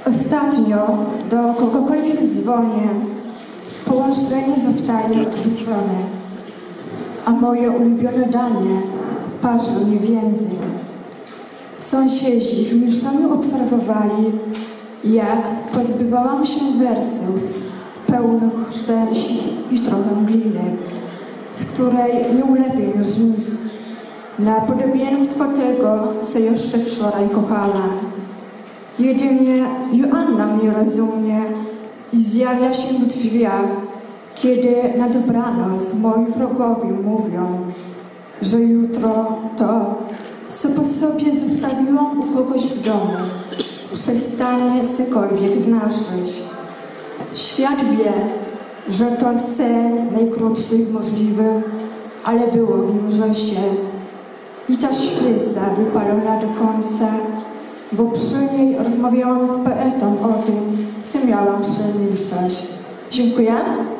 Ostatnio do kogokolwiek dzwonię, połączenie zostaje odrzucone, a moje ulubione danie parzy mnie w język. Sąsiedzi w milczeniu obserwowali, jak pozbywałam się wersów pełnych szczęść i trochę gliny, z której nie ulepię już nic, na podobieństwo tego, co jeszcze wczoraj kochałam. Jedynie Joanna mnie rozumie i zjawia się w drzwiach, kiedy na dobranoc moi wrogowie mówią, że jutro to, co po sobie zostawiłam u kogoś w domu, przestanie cokolwiek znaczyć. Świat wie, że to sen najkrótszych możliwych, ale było w nim życie. I ta świeca wypalona do końca, bo przy niej rozmawiałam z poetą o tym, co miałam przemilczeć. Dziękuję.